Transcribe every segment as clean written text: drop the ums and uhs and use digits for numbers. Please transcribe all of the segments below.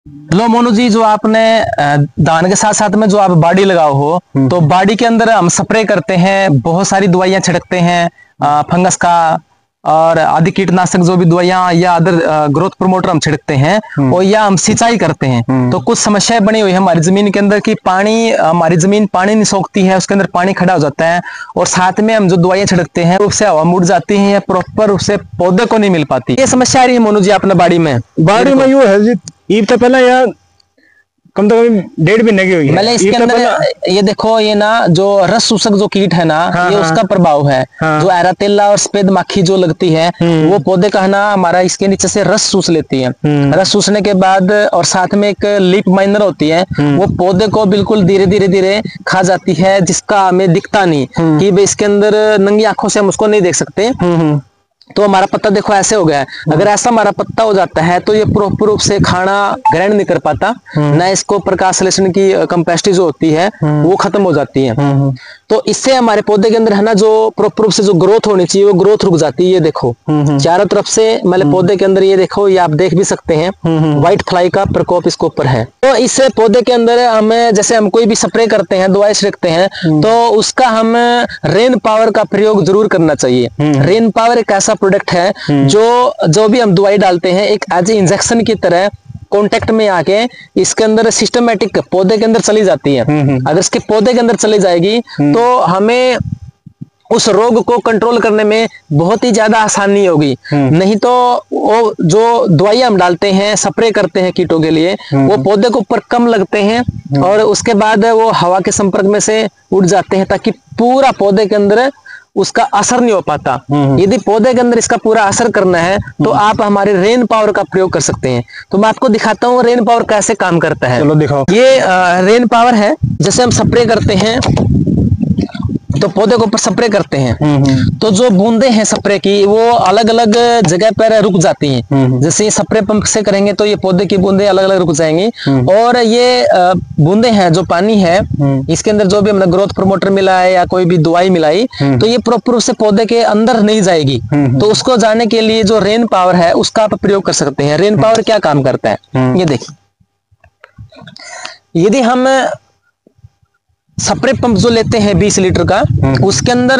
लो मोनू जी, जो आपने धान के साथ साथ में जो आप बाड़ी लगाओ हो, तो बाड़ी के अंदर हम स्प्रे करते हैं, बहुत सारी दवाइयां छिड़कते हैं, फंगस का और आदि कीटनाशक जो भी दवाइयां या अदर ग्रोथ प्रमोटर हम छिड़कते हैं, और या हम सिंचाई करते हैं। तो कुछ समस्याएं बनी हुई है हमारी जमीन के अंदर कि पानी, हमारी जमीन पानी नहीं सोखती है, उसके अंदर पानी खड़ा हो जाता है, और साथ में हम जो दवाइयां छिड़कते हैं उससे हवा मुड़ जाती है या प्रॉपर उससे पौधे को नहीं मिल पाती। ये समस्या आ रही है मोनू जी अपने बाड़ी में? बाड़ी में यूं है जी, ईब तो पहले यार कम से कम 1.5 महीने की हुई है। मतलब इसके अंदर ये देखो, ये ना जो रस शोषक जो कीट है ना, हाँ, ये हाँ, उसका प्रभाव है। हाँ, जो एरातेला और सफेद माखी जो लगती है, वो पौधे का है ना हमारा इसके नीचे से रस चूस लेती है। रस चूसने के बाद और साथ में एक लीफ माइनर होती है, वो पौधे को बिल्कुल धीरे धीरे धीरे खा जाती है, जिसका हमें दिखता नहीं कि भाई इसके अंदर नंगी आंखों से हम उसको नहीं देख सकते। तो हमारा पत्ता देखो ऐसे हो गया है। अगर ऐसा हमारा पत्ता हो जाता है तो ये प्रॉपर रूप से खाना ग्रहण नहीं कर पाता, ना इसको प्रकाश संश्लेषण की कैपेसिटी जो होती है वो खत्म हो जाती है। तो इससे हमारे पौधे के अंदर है ना जो प्रॉपर रूप से जो ग्रोथ होनी चाहिए वो ग्रोथ रुक जाती है। ये देखो चारों तरफ से मतलब पौधे के अंदर, ये देखो, ये आप देख भी सकते हैं, व्हाइट फ्लाई का प्रकोप इसके ऊपर है। तो इस पौधे के अंदर हमें, जैसे हम कोई भी स्प्रे करते हैं, दवाई छिड़कते हैं, तो उसका हम रेन पावर का प्रयोग जरूर करना चाहिए। रेन पावर एक ऐसा प्रोडक्ट है जो भी हम दवाई डालते हैं एक एज इंजेक्शन की तरह कांटेक्ट में आके इसके अंदर सिस्टमेटिक पौधे के अंदर चली जाती है। अगर इसके पौधे के अंदर चली जाएगी तो हमें उस रोग को कंट्रोल करने में बहुत ही ज्यादा आसानी होगी। नहीं तो वो जो दवाई हम डालते हैं, स्प्रे करते हैं कीटों के लिए, वो पौधे के ऊपर कम लगते हैं और उसके बाद वो हवा के संपर्क में से उड़ जाते हैं, ताकि पूरा पौधे के अंदर उसका असर नहीं हो पाता। यदि पौधे के अंदर इसका पूरा असर करना है तो आप हमारे रेन पावर का प्रयोग कर सकते हैं। तो मैं आपको दिखाता हूँ रेन पावर कैसे काम करता है। चलो दिखाओ। ये रेन पावर है। जैसे हम स्प्रे करते हैं तो पौधे के ऊपर स्प्रे करते हैं, तो जो बूंदे हैं स्प्रे की वो अलग अलग जगह पर रुक जाती हैं। जैसे स्प्रे पंप से करेंगे तो ये पौधे की बूंदे अलग अलग रुक जाएंगी, और ये बूंदे हैं जो पानी है, इसके अंदर जो भी हमने ग्रोथ प्रमोटर मिला है या कोई भी दवाई मिलाई, तो ये प्रॉपर रूप से पौधे के अंदर नहीं जाएगी। तो उसको जाने के लिए जो रेन पावर है उसका आप प्रयोग कर सकते हैं। रेन पावर क्या काम करता है ये देखिए। यदि हम स्प्रे पंप जो लेते हैं 20 लीटर का, उसके अंदर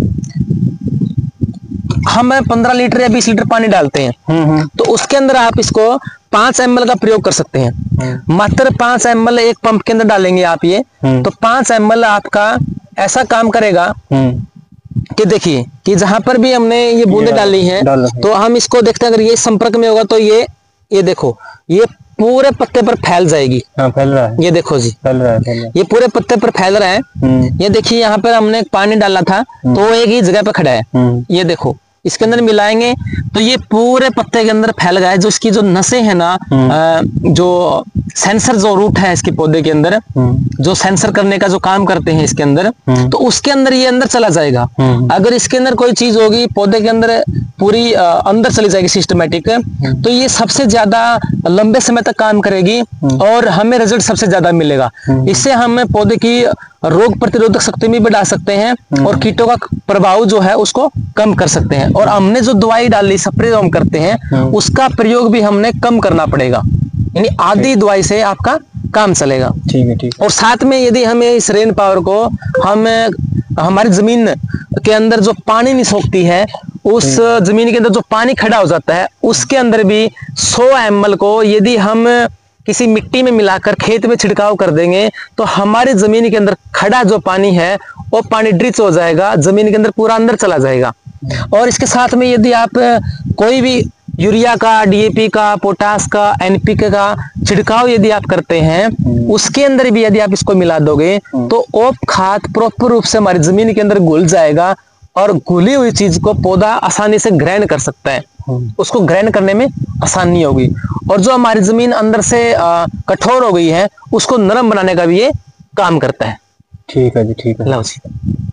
हम 15 लीटर या 20 लीटर पानी डालते हैं, तो उसके अंदर आप इसको 5 ml का प्रयोग कर सकते हैं। मात्र 5 ml एक पंप के अंदर डालेंगे आप ये, तो 5 ml आपका ऐसा काम करेगा कि देखिए कि जहां पर भी हमने ये बूंदे डाली हैं, तो हम इसको देखते हैं, अगर ये संपर्क में होगा तो ये देखो ये पूरे पत्ते पर फैल जाएगी। हाँ, फैल रहा है। ये देखो जी, फैल रहा है। ये पूरे पत्ते पर फैल रहा है। ये देखिए यहाँ पर हमने पानी डाला था तो वो एक ही जगह पे खड़ा है। ये देखो इसके अंदर मिलाएंगे तो ये पूरे पत्ते के अंदर फैल गया है। जो इसकी जो नसें है ना, जो सेंसर जो रूट है इसके पौधे के अंदर, जो सेंसर करने का जो काम करते हैं इसके अंदर, तो उसके अंदर ये अंदर चला जाएगा। अगर इसके अंदर कोई चीज होगी पौधे के अंदर पूरी अंदर चली जाएगी सिस्टमेटिक, तो ये सबसे ज्यादा लंबे समय तक काम करेगी और हमें रिजल्ट सबसे ज्यादा मिलेगा। इससे हम पौधे की रोग प्रतिरोधक शक्ति भी बढ़ा सकते हैं और कीटों का प्रभाव जो है उसको कम कर सकते हैं। और हमने जो दवाई डाली, स्प्रे हम करते हैं, उसका प्रयोग भी हमने कम करना पड़ेगा, यानी आधी दवाई से आपका काम चलेगा। ठीक है, ठीक। और साथ में यदि हमें इस रेन पावर को हम हमारी जमीन के अंदर जो पानी नहीं सोखती है, उस जमीन के अंदर जो पानी खड़ा हो जाता है, उसके अंदर भी 100 ml को यदि हम किसी मिट्टी में मिलाकर खेत में छिड़काव कर देंगे तो हमारी जमीन के अंदर खड़ा जो पानी है वो पानी ड्रिच हो जाएगा, जमीन के अंदर पूरा अंदर चला जाएगा। और इसके साथ में यदि आप कोई भी यूरिया का, डीएपी का, पोटास का, एनपीके का छिड़काव यदि आप करते हैं, उसके अंदर भी यदि आप इसको मिला दोगे तो वो खाद प्रॉपर रूप से हमारी जमीन के अंदर घुल जाएगा और घुली हुई चीज को पौधा आसानी से ग्रहण कर सकता है। उसको ग्रहण करने में आसानी होगी और जो हमारी जमीन अंदर से कठोर हो गई है उसको नरम बनाने का भी ये काम करता है। ठीक है जी, ठीक है। लो जी।